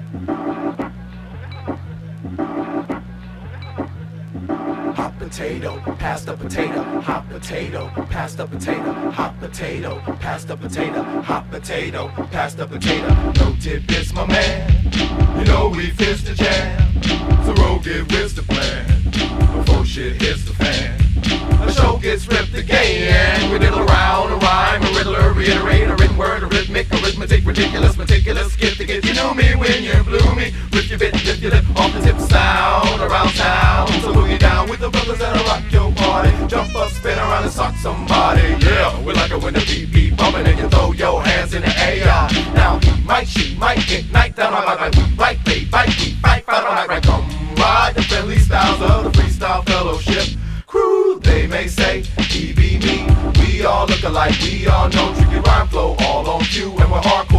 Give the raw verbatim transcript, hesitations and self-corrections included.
Hot potato, pass the potato, hot potato, pass the potato, hot potato, pass the potato, hot potato, pass the potato. No tidbits, my man. You know we fist the jam. So roll, get with the plan before shit hits the fan. The show gets ripped again. We diddle around a rhyme, a riddler, reiterate a written word, a rhythmic, arithmetic, ridiculous, meticulous. Skip to get you know me when you blew me with your bit, lift your lip off the tip sound around town. So move you down with the brothers that'll rock your party. Jump up, spin around and sock somebody. Yeah, we like it when the beat beat bumping and you throw your hands in the air. Now he might, she might ignite down on my right, we right, play, bite, we fight, fight on that right. Come ride the friendly styles of the Freestyle Fellowship crew. They may say, he be me. We all look alike, we all know tricky rhyme flow all on cue, and we're hardcore.